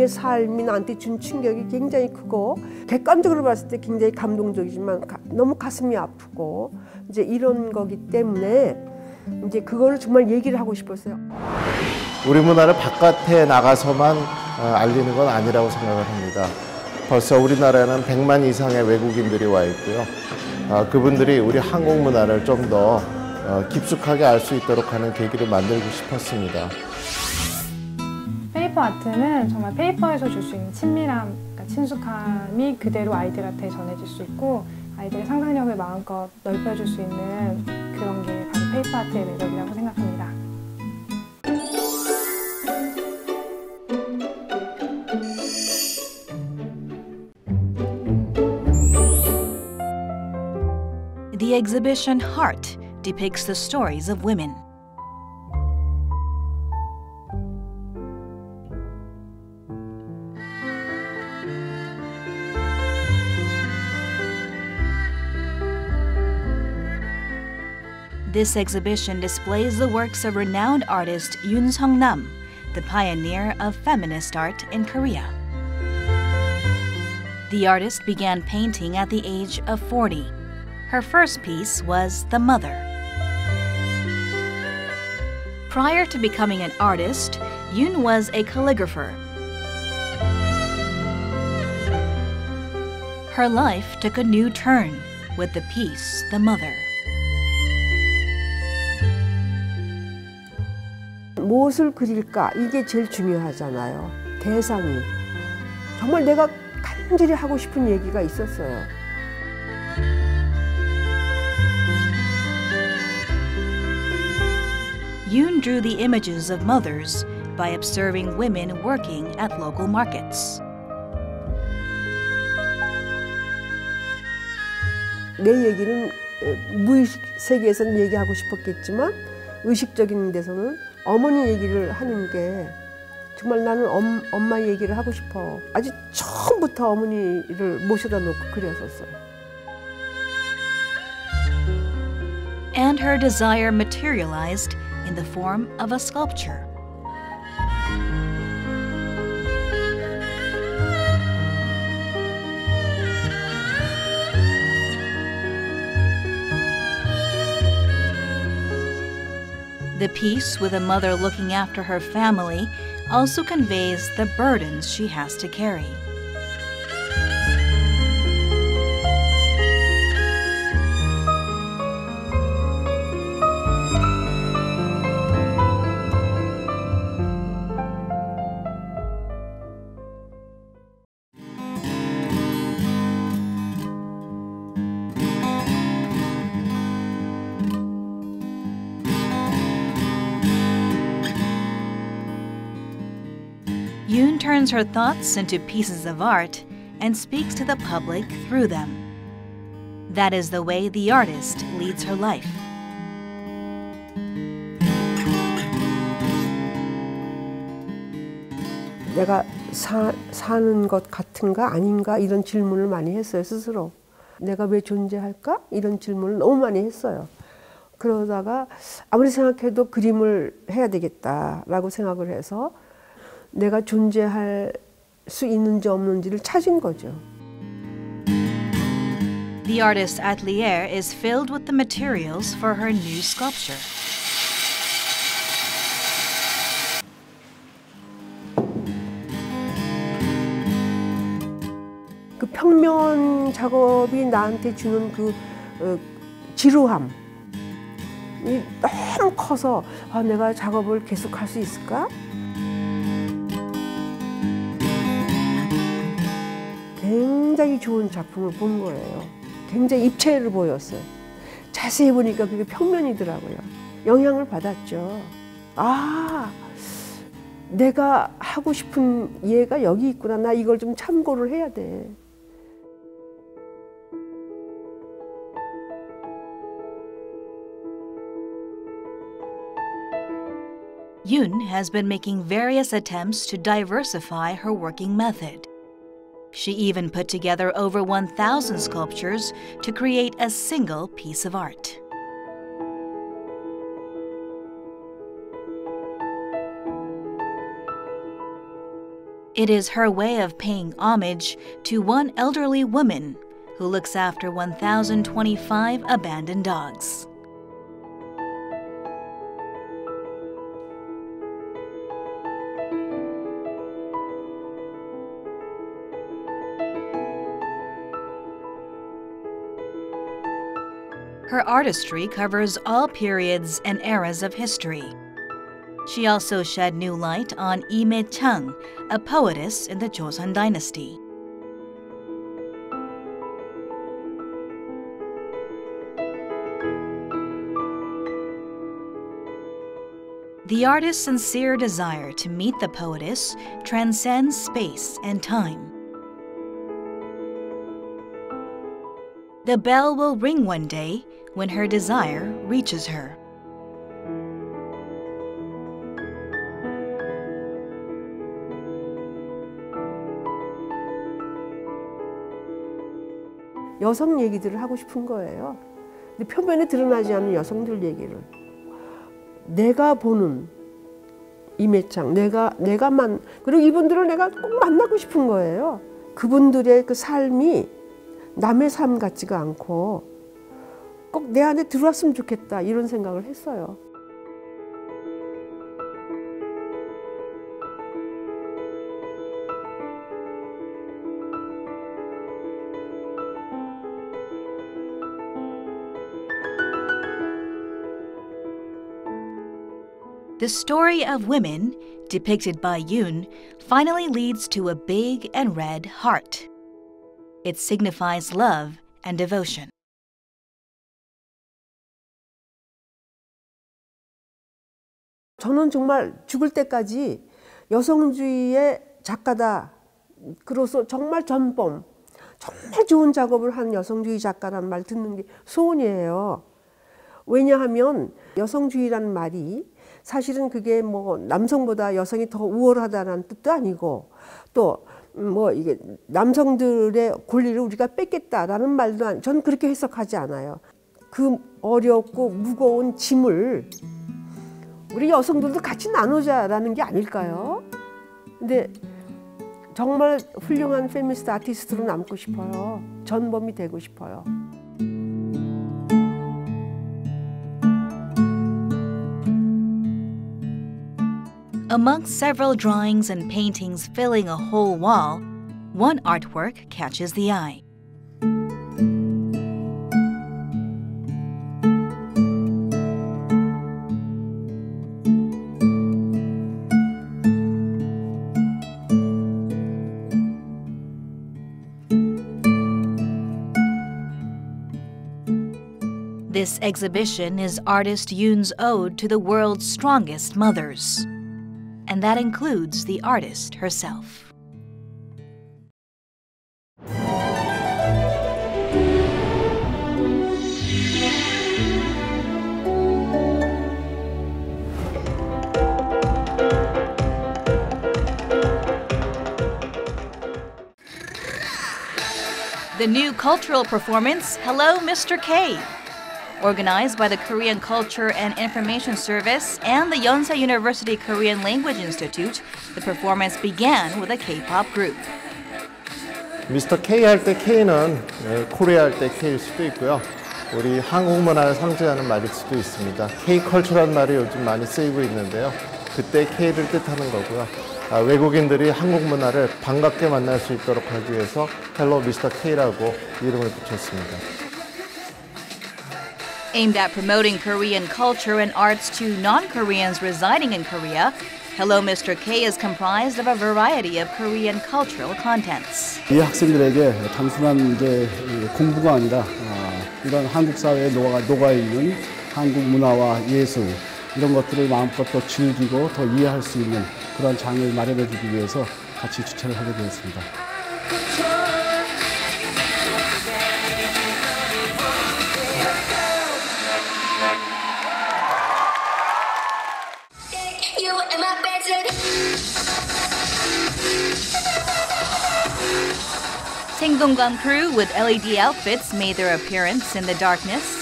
삶이 나한테 준 충격이 굉장히 크고 객관적으로 봤을 때 굉장히 감동적이지만 너무 가슴이 아프고 이제 이런 거기 때문에 이제 그거를 정말 얘기를 하고 싶었어요. 우리 문화를 바깥에 나가서만 알리는 건 아니라고 생각을 합니다. 벌써 우리나라에는 100만 이상의 외국인들이 와 있고요. 그분들이 우리 한국 문화를 좀 더 깊숙하게 알 수 있도록 하는 계기를 만들고 싶었습니다. 페이퍼 아트는 정말 페이퍼에서 줄 수 있는 친밀함, 그러니까 친숙함이 그대로 아이들한테 전해질 수 있고 아이들의 상상력을 마음껏 넓혀줄 수 있는 그런 게 바로 페이퍼 아트의 매력이라고 생각합니다. The exhibition Heart depicts the stories of women. This exhibition displays the works of renowned artist Yoon Sung-nam, the pioneer of feminist art in Korea. The artist began painting at the age of 40. Her first piece was The Mother. Prior to becoming an artist, Yoon was a calligrapher. Her life took a new turn with the piece The Mother. 무엇을 그릴까? 이게 제일 중요하잖아요. 대상이. 정말 내가 간절히 하고 싶은 얘기가 있었어요. Yoon drew the images of mothers by observing women working at local markets. 내 얘기는 무의식 세계에서는 얘기하고 싶었겠지만 의식적인 데서는 어머니 얘기를 하는 게 정말 나는 엄마 얘기를 하고 싶어. 아주 처음부터 어머니를 모셔다 놓고 그렸었어요. And her desire materialized in the form of a sculpture. The piece with a mother looking after her family also conveys the burdens she has to carry. Yoon turns her thoughts into pieces of art and speaks to the public through them. That is the way the artist leads her life. 내가 사는 것 같은가 아닌가 이런 질문을 많이 했어요, 스스로. 내가 왜 존재할까? 이런 질문을 너무 많이 했어요. 그러다가 아무리 생각해도 그림을 해야 되겠다라고 생각을 해서 내가 존재할 수 있는지 없는지를 찾은 거죠. The artist's atelier is filled with the materials for her new sculpture. 그 평면 작업이 나한테 주는 그 지루함이 너무 커서 내가 작업을 계속 할 수 있을까? 굉장히 좋은 작품을 본 거예요. 굉장히 입체를 보였어요. 자세히 보니까 그게 평면이더라고요. 영향을 받았죠. 아, 내가 하고 싶은 얘가 여기 있구나. 나 이걸 좀 참고를 해야 돼. Yoon has been making various attempts to diversify her working method. She even put together over 1,000 sculptures to create a single piece of art. It is her way of paying homage to one elderly woman who looks after 1,025 abandoned dogs. Her artistry covers all periods and eras of history. She also shed new light on Lee Mae-chang, a poetess in the Joseon dynasty. The artist's sincere desire to meet the poetess transcends space and time. The bell will ring one day when her desire reaches her. 여성 얘기들을 하고 싶은 거예요. 근데 표면에 드러나지 않는 여성들 얘기를. 내가 보는 이매창, 그리고 이분들을 내가 꼭 만나고 싶은 거예요. 그분들의 그 삶이 남의 삶 같지가 않고 꼭 내 안에 들어왔으면 좋겠다 이런 생각을 했어요. The story of women, depicted by Yoon, finally leads to a big and red heart. It signifies love and devotion. 저는 정말 죽을 때까지 여성주의의 작가다. 그로서 정말 전범, 정말 좋은 작업을 한 여성주의 작가라는 말 듣는 게 소원이에요. 왜냐하면 여성주의라는 말이 사실은 그게 뭐 남성보다 여성이 더 우월하다는 뜻도 아니고 또 뭐 이게 남성들의 권리를 우리가 뺏겠다라는 말도 저는 그렇게 해석하지 않아요. 그 어렵고 무거운 짐을 우리 여성들도 같이 나누자라는 게 아닐까요? 근데 정말 훌륭한 페미니스트 아티스트로 남고 싶어요. 전범이 되고 싶어요. Amongst several drawings and paintings filling a whole wall, one artwork catches the eye. This exhibition is artist Yoon's ode to the world's strongest mothers. And that includes the artist herself. The new cultural performance, Hello, Mr. K. Organized by the Korean Culture and Information Service and the Yonsei University Korean Language Institute, the performance began with a K-pop group. 미스터 K 할 때 K는 코리아 할 때 K일 수도 있고요. 우리 한국 문화를 상징하는 말일 수도 있습니다. K-컬처라는 말이 요즘 많이 쓰이고 있는데요. 그때 K를 뜻하는 거고요. 외국인들이 한국 문화를 반갑게 만날 수 있도록 하기 위해서 헬로 미스터 K라고 이름을 붙였습니다. Aimed at promoting Korean culture and arts to non-Koreans residing in Korea, Hello Mr. K is comprised of a variety of Korean cultural contents. 이 학생들에게 단순한 이제 공부가 아니라 이런 한국 사회에 녹아 있는 한국 문화와 예술 이런 것들을 마음껏 더 즐기고 더 이해할 수 있는 그런 장을 마련해 주기 위해서 같이 주최를 하게 되었습니다. Sengdonggang crew with LED outfits made their appearance in the darkness.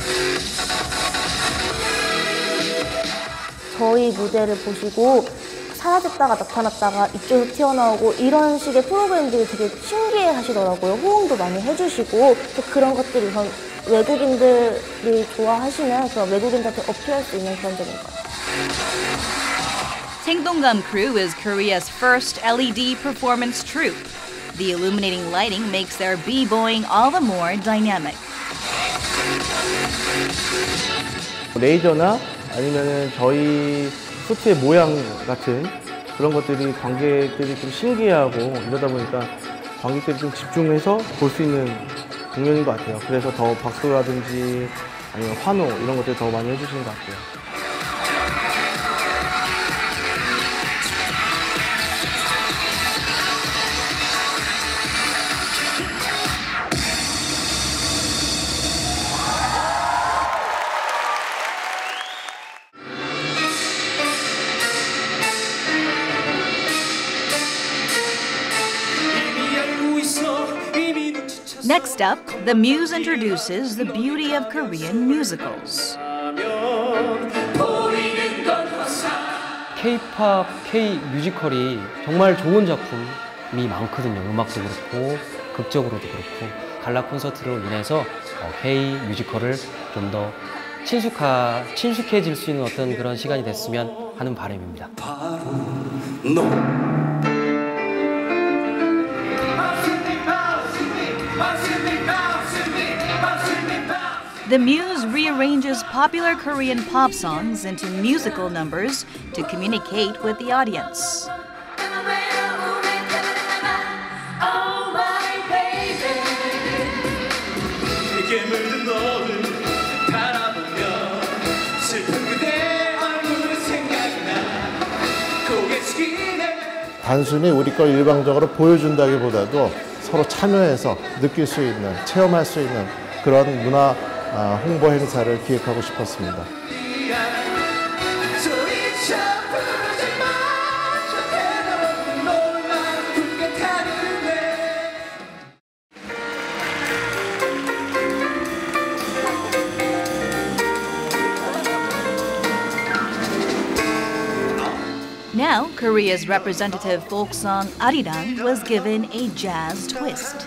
저희 무대를 보시고 사라졌다가 나타났다가 이쪽에서 튀어나오고 이런 식의 프로그램들이 되게 신기해 하시더라고요. 호응도 많이 해주시고 그런 것들이 우선 외국인들이 좋아하시는 그런 외국인들한테 어필할 수 있는 그런 점인 것 같아요. Saengdongam Crew is Korea's first LED performance troupe. The illuminating lighting makes their b-boying all the more dynamic. 레이저나 아니면 저희 수트의 모양 같은 그런 것들이 관객들이 좀 신기해하고 이러다 보니까 관객들이 좀 집중해서 볼 수 있는 공연인 것 같아요. 그래서 더 박수라든지 아니면 환호 이런 것들 더 많이 해주시는 것 같아요. Next up, the Muse introduces the beauty of Korean musicals. K-팝, K-뮤지컬이 정말 좋은 작품이 많거든요. 음악도 그렇고 극적으로도 그렇고 갈라 콘서트로 인해서 K-뮤지컬을 좀 더 친숙해질 수 있는 어떤 그런 시간이 됐으면 하는 바람입니다. The Muse rearranges popular Korean pop songs into musical numbers to communicate with the audience. 단순히 우리 걸 일방적으로 보여준다기보다도 서로 참여해서 느낄 수 있는, 체험할 수 있는 그런 문화 홍보 행사를 기획하고 싶었습니다. Now, Korea's representative folk song Arirang was given a jazz twist.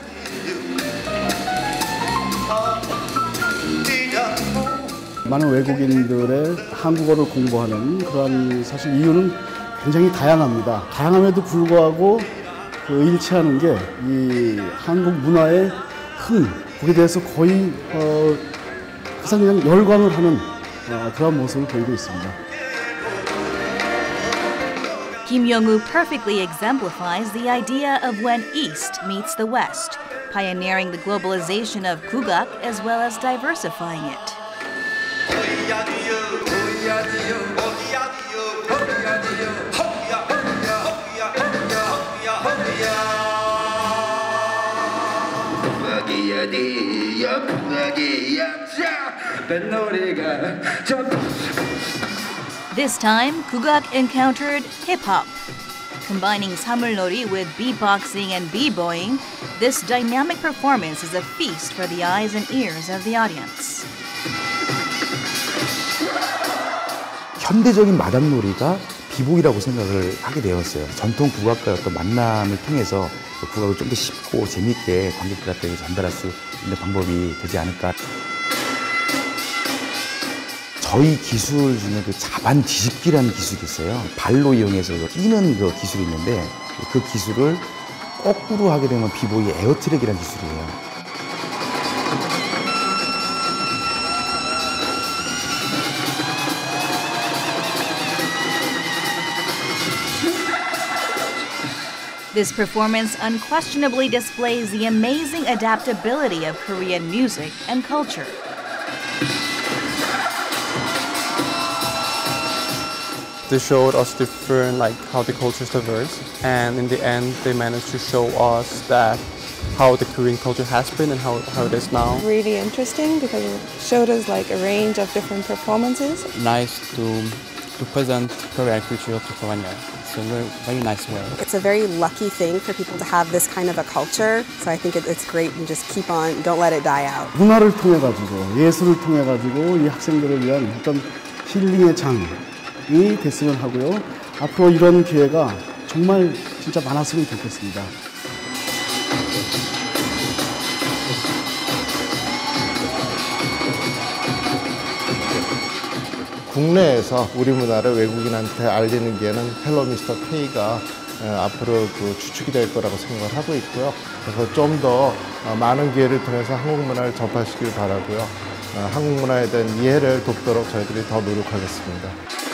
많은 외국인들의 한국어를 공부하는 그런 사실 이유는 굉장히 다양합니다. 다양함에도 불구하고 그 일치하는 게 이 한국 문화의 흥, 거기에 대해서 거의 항상 그냥 열광을 하는 그런 모습을 보이고 있습니다. Kim Young-woo perfectly exemplifies the idea of when East meets the West, pioneering the globalization of Kugak as well as diversifying it. This time, Kugak encountered hip-hop. Combining samulnori with beatboxing and b-boying, this dynamic performance is a feast for the eyes and ears of the audience. 현대적인 마담놀이가 비복이라고 생각을 하게 되었어요. 전통 국악과의 어떤 만남을 통해서 국악을 좀 더 쉽고 재미있게 관객들한테 전달할 수 있는 방법이 되지 않을까. 저희 기술 중에 그 자반 뒤집기라는 기술이 있어요. 발로 이용해서 뛰는 그 기술이 있는데 그 기술을 거꾸로 하게 되면 비보이 에어트랙이라는 기술이에요. This performance unquestionably displays the amazing adaptability of Korean music and culture. They showed us different, how the culture is diverse, and in the end, they managed to show us that how the Korean culture has been and how it is now. Really interesting because it showed us a range of different performances. Nice to present Korean culture to foreigners. It's a very nice way. It's a very lucky thing for people to have this kind of a culture. So I think it's great and just keep on, don't let it die out. 문화를 통해 가지고 예술을 통해 가지고 이 학생들을 위한 어떤 힐링의 장이 됐으면 하고요. 앞으로 이런 기회가 정말 진짜 많았으면 좋겠습니다. 국내에서 우리 문화를 외국인한테 알리는 게는 헬로 미스터 K가 앞으로 그 주축이 될 거라고 생각을 하고 있고요. 그래서 좀 더 많은 기회를 통해서 한국 문화를 접하시길 바라고요. 한국 문화에 대한 이해를 돕도록 저희들이 더 노력하겠습니다.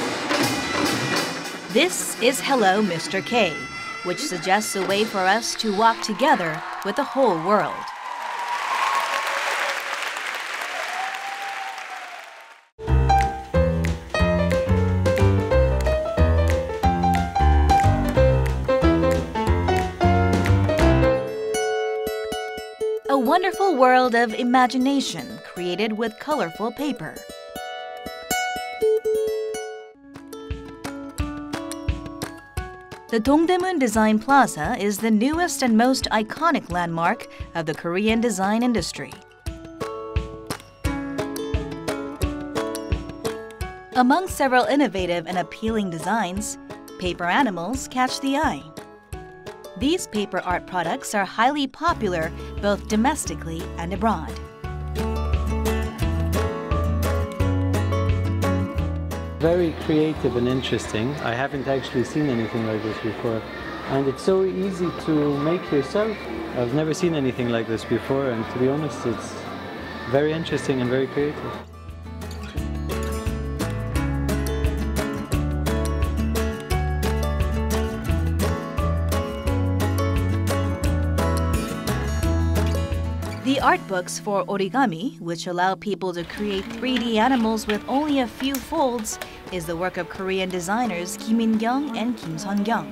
This is Hello, Mr. K, which suggests a way for us to walk together with the whole world. A wonderful world of imagination created with colorful paper. The Dongdaemun Design Plaza is the newest and most iconic landmark of the Korean design industry. Among several innovative and appealing designs, paper animals catch the eye. These paper art products are highly popular both domestically and abroad. Very creative and interesting. I haven't actually seen anything like this before. And it's so easy to make yourself. I've never seen anything like this before, and to be honest, it's very interesting and very creative. The art books for origami, which allow people to create 3D animals with only a few folds, is the work of Korean designers Kim In-kyung and Kim Sun-kyung.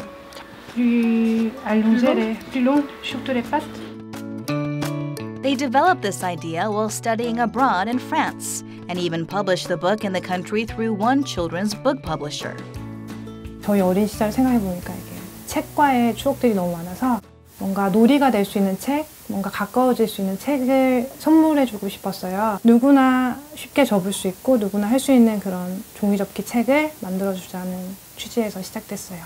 They developed this idea while studying abroad in France, and even published the book in the country through one children's book publisher. 저희 어린 시절 생각해보니까 이게 책과의 추억들이 너무 많아서 뭔가 놀이가 될 수 있는 책, 뭔가 가까워질 수 있는 책을 선물해주고 싶었어요. 누구나 쉽게 접을 수 있고 누구나 할 수 있는 그런 종이접기 책을 만들어주자는 취지에서 시작됐어요.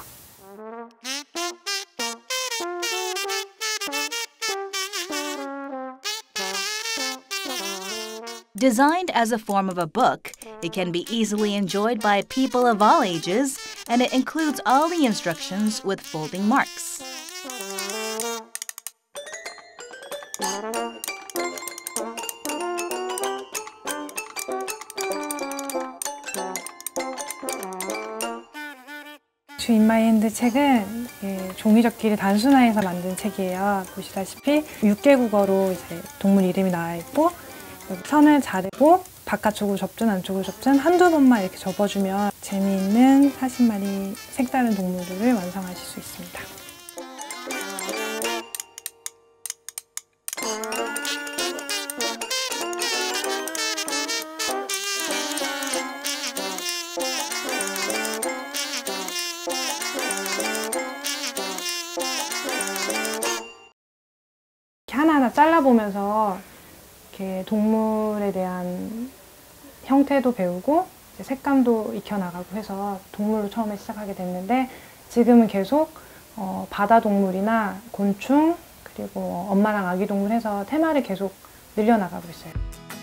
Designed as a form of a book, it can be easily enjoyed by people of all ages, and it includes all the instructions with folding marks. 주 인마이핸드 책은 종이접기를 단순화해서 만든 책이에요. 보시다시피 6개 국어로 이제 동물 이름이 나와 있고 선을 자르고 바깥쪽으로 접든 안쪽으로 접든 한두 번만 이렇게 접어주면 재미있는 40마리 색다른 동물들을 완성하실 수 있습니다. 하나하나 잘라보면서 이렇게 동물에 대한 형태도 배우고 이제 색감도 익혀나가고 해서 동물로 처음에 시작하게 됐는데 지금은 계속 바다 동물이나 곤충 그리고 엄마랑 아기 동물 해서 테마를 계속 늘려나가고 있어요.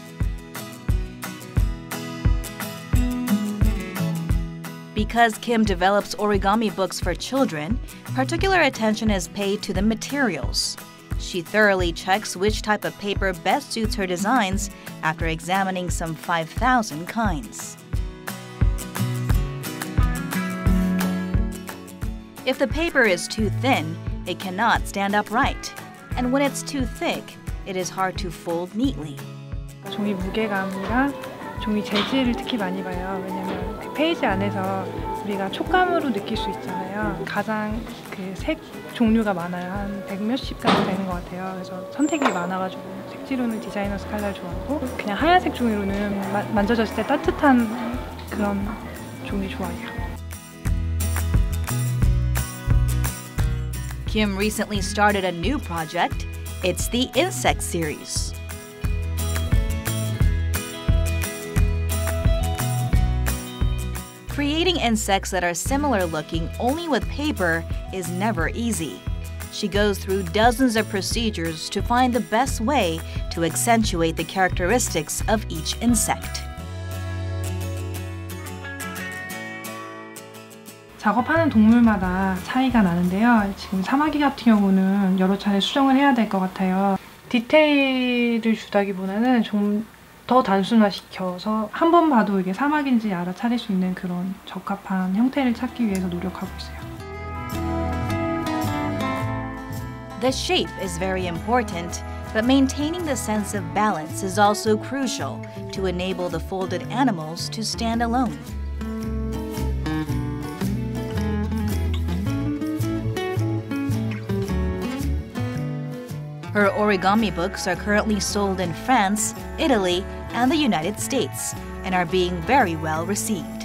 Because Kim develops origami books for children, particular attention is paid to the materials. She thoroughly checks which type of paper best suits her designs after examining some 5,000 kinds. If the paper is too thin, it cannot stand upright. And when it's too thick, it is hard to fold neatly. 종이 무게감이랑 종이 재질을 특히 많이 봐요. 왜냐면 그 페이지 안에서 우리가 촉감으로 느낄 수 있잖아요. 가장 그 색 종류가 많아요. 한 100몇십가지 되는 것 같아요. 그래서 선택이 많아가지고 색지로는 디자이너 스칼라를 좋아하고 그냥 하얀색 종이로는 만져졌을 때 따뜻한 그런 종이 좋아해요. Kim recently started a new project. It's the Insect series. Creating insects that are similar looking only with paper is never easy. She goes through dozens of procedures to find the best way to accentuate the characteristics of each insect. 작업하는 동물마다 차이가 나는데요. 지금 사마귀 같은 경우는 여러 차례 수정을 해야 될 것 같아요. 디테일을 주다기보다는 좀 더 단순화시켜서 한 번 봐도 이게 사마귀인지 알아차릴 수 있는 그런 적합한 형태를 찾기 위해서 노력하고 있어요. The shape is very important, but maintaining the sense of balance is also crucial to enable the folded animals to stand alone. Her origami books are currently sold in France, Italy, and the United States, and are being very well received.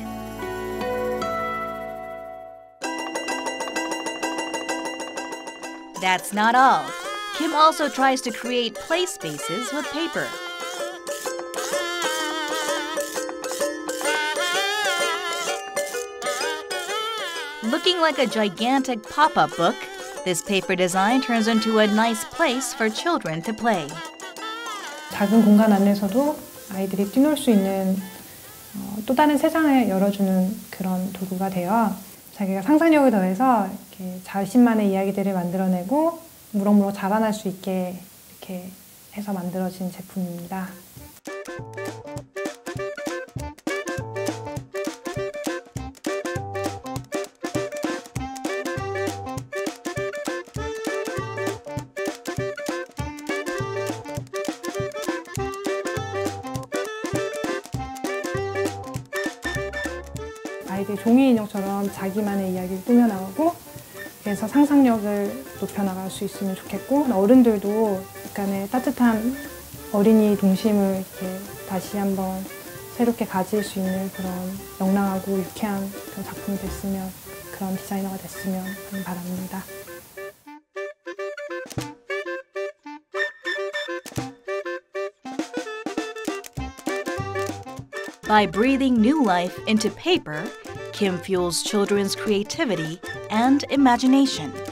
That's not all. Kim also tries to create play spaces with paper. Looking like a gigantic pop-up book, this paper design turns into a nice place for children to play. 작은 공간 안에서도 아이들이 뛰놀 수 있는 또 다른 세상을 열어주는 그런 도구가 되어 자기가 상상력을 더해서 이렇게 자신만의 이야기들을 만들어내고 무럭무럭 자라날 수 있게 이렇게 해서 만들어진 제품입니다. 아이들이 종이 인형처럼 자기만의 이야기를 꾸며나오고 그래서 상상력을 높여나갈 수 있으면 좋겠고 어른들도 약간의 따뜻한 어린이 동심을 이렇게 다시 한번 새롭게 가질 수 있는 그런 명랑하고 유쾌한 그런 작품이 됐으면 그런 디자이너가 됐으면 하는 바람입니다. By breathing new life into paper, Kim fuels children's creativity and imagination.